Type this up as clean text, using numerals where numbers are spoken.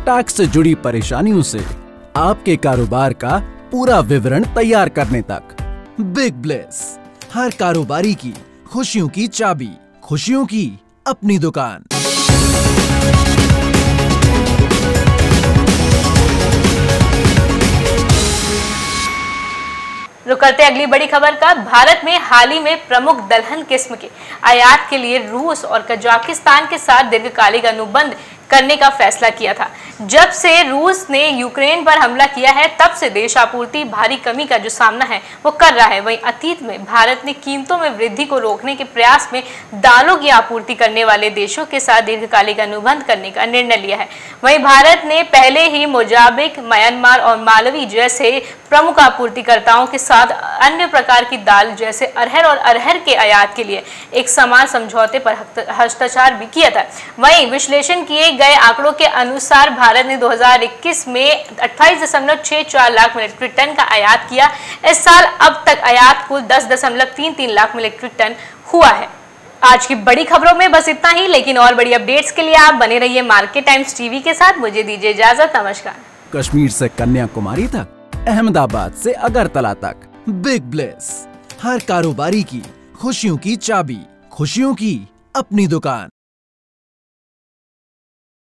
Tax से जुड़ी परेशानियों से आपके कारोबार का पूरा विवरण तैयार करने तक। बिग ब्लेस, हर कारोबारी की खुशियों की चाबी, खुशियों की अपनी दुकान। रुक करते अगली बड़ी खबर का। भारत में हाल ही में प्रमुख दलहन किस्म के आयात के लिए रूस और कजाकिस्तान के साथ दीर्घकालिक अनुबंध करने का फैसला किया था। जब से रूस ने यूक्रेन पर हमला किया है तब से देश आपूर्ति भारी कमी का जो सामना है वो कर रहा है। वहीं अतीत में भारत ने कीमतों में वृद्धि को रोकने के प्रयास में दालों की आपूर्ति करने वाले देशों के साथ दीर्घकालिक अनुबंध करने का निर्णय लिया है। वहीं भारत ने पहले ही मोजाम्बिक, म्यांमार और मालवी जैसे प्रमुख आपूर्तिकर्ताओं के साथ अन्य प्रकार की दाल जैसे अरहर और अरहर के आयात के लिए एक समान समझौते पर हस्ताक्षर भी किया था। वहीं विश्लेषण किए गए आंकड़ों के अनुसार भारत ने 2021 में 28.64 लाख मीट्रिक टन का आयात किया। इस साल अब तक आयात कुल 10.33 लाख मीट्रिक टन हुआ है। आज की बड़ी खबरों में बस इतना ही, लेकिन और बड़ी अपडेट्स के लिए आप बने रहिए मार्केट टाइम्स टीवी के साथ। मुझे दीजिए इजाजत, नमस्कार। कश्मीर से कन्याकुमारी तक, अहमदाबाद से अगरतला तक, बिग ब्लेस, हर कारोबारी की खुशियों की चाबी, खुशियों की अपनी दुकान।